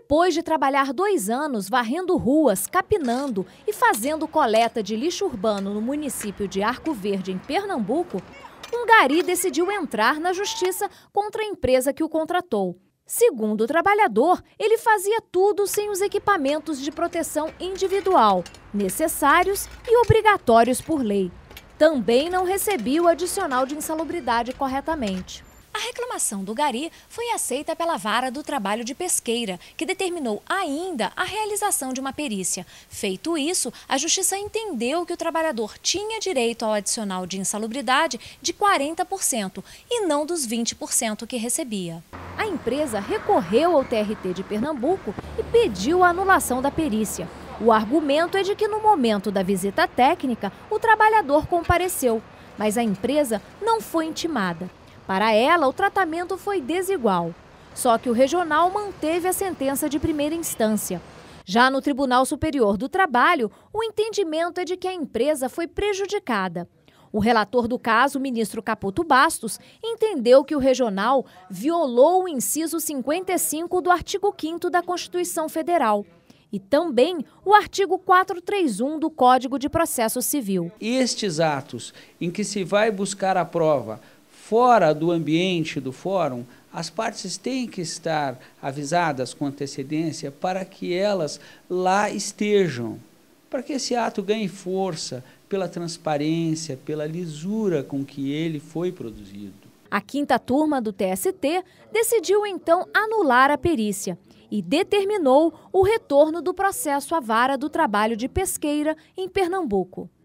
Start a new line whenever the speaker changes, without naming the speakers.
Depois de trabalhar 2 anos varrendo ruas, capinando e fazendo coleta de lixo urbano no município de Arco Verde, em Pernambuco, um gari decidiu entrar na justiça contra a empresa que o contratou. Segundo o trabalhador, ele fazia tudo sem os equipamentos de proteção individual, necessários e obrigatórios por lei. Também não recebia o adicional de insalubridade corretamente. A reclamação do gari foi aceita pela Vara do Trabalho de Pesqueira, que determinou ainda a realização de uma perícia. Feito isso, a Justiça entendeu que o trabalhador tinha direito ao adicional de insalubridade de 40% e não dos 20% que recebia. A empresa recorreu ao TRT de Pernambuco e pediu a anulação da perícia. O argumento é de que no momento da visita técnica, o trabalhador compareceu, mas a empresa não foi intimada. Para ela, o tratamento foi desigual. Só que o regional manteve a sentença de primeira instância. Já no Tribunal Superior do Trabalho, o entendimento é de que a empresa foi prejudicada. O relator do caso, o ministro Caputo Bastos, entendeu que o regional violou o inciso 55 do artigo 5º da Constituição Federal e também o artigo 431 do Código de Processo Civil.
Estes atos em que se vai buscar a prova fora do ambiente do fórum, as partes têm que estar avisadas com antecedência para que elas lá estejam, para que esse ato ganhe força pela transparência, pela lisura com que ele foi produzido.
A 5ª turma do TST decidiu então anular a perícia e determinou o retorno do processo à Vara do Trabalho de Pesqueira, em Pernambuco.